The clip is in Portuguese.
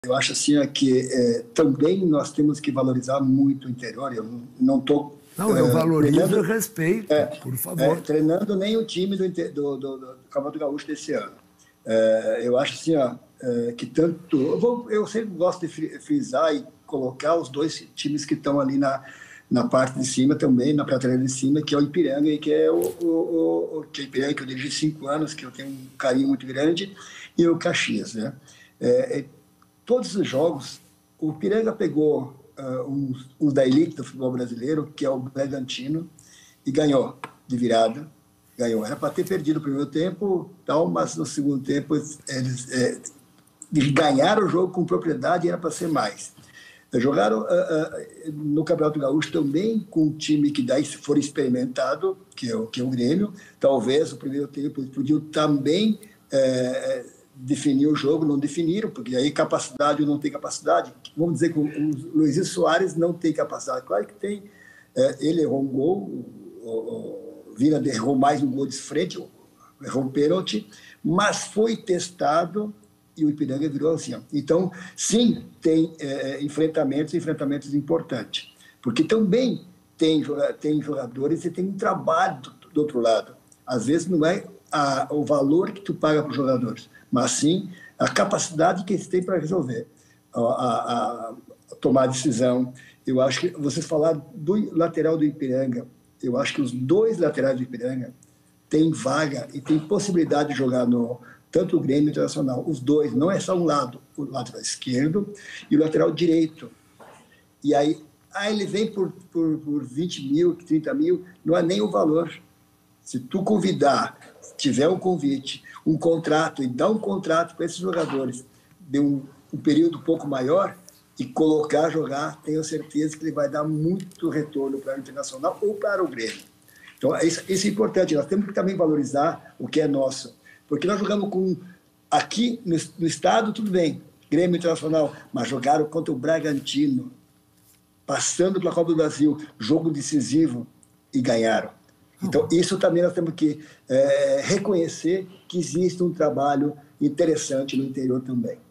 Eu acho assim que também nós temos que valorizar muito o interior. Eu não estou... Não, eu valorizo e respeito, por favor. Treinando nem o time do Campeonato Gaúcho desse ano. Eu acho assim, que tanto... Eu sempre gosto de frisar e colocar os dois times que estão ali na parte de cima também, na prateleira de cima, que é o Ipiranga, e que é o Ipiranga, que eu dirigi 5 anos, que eu tenho um carinho muito grande, e o Caxias, né? Todos os jogos, o Ipiranga pegou um da elite do futebol brasileiro, que é o Bragantino, e ganhou de virada. Ganhou. Era para ter perdido o primeiro tempo, tal, mas no segundo tempo eles ganharam o jogo com propriedade e era para ser mais. Jogaram no Campeonato Gaúcho também com um time que daí for experimentado, que é o Grêmio. Talvez o primeiro tempo podiam também definir o jogo, não definiram, porque aí capacidade ou não tem capacidade. Vamos dizer que o Luizito Soares não tem capacidade. Claro que tem. Ele errou um gol, o Vina errou mais um gol de frente, errou um pênalti, mas foi testado e o Ipiranga virou assim. Então, sim, tem enfrentamentos importantes, porque também tem jogadores e tem um trabalho do outro lado. Às vezes não é o valor que tu paga para os jogadores, mas sim a capacidade que eles têm para resolver, a tomar decisão. Eu acho que vocês falaram do lateral do Ipiranga, eu acho que os dois laterais do Ipiranga têm vaga e têm possibilidade de jogar tanto o Grêmio Internacional, os dois, não é só um lado, o lateral esquerdo e o lateral direito. E aí ele vem por 20 mil, 30 mil, não é nem o valor. Se tu convidar, tiver um convite, um contrato, e dar um contrato para esses jogadores de um período um pouco maior e colocar a jogar, tenho certeza que ele vai dar muito retorno para o Internacional ou para o Grêmio. Então, isso é importante. Nós temos que também valorizar o que é nosso. Porque nós jogamos aqui no estado, tudo bem, Grêmio Internacional, mas jogaram contra o Bragantino, passando pela Copa do Brasil, jogo decisivo, e ganharam. Então, isso também nós temos que reconhecer que existe um trabalho interessante no interior também.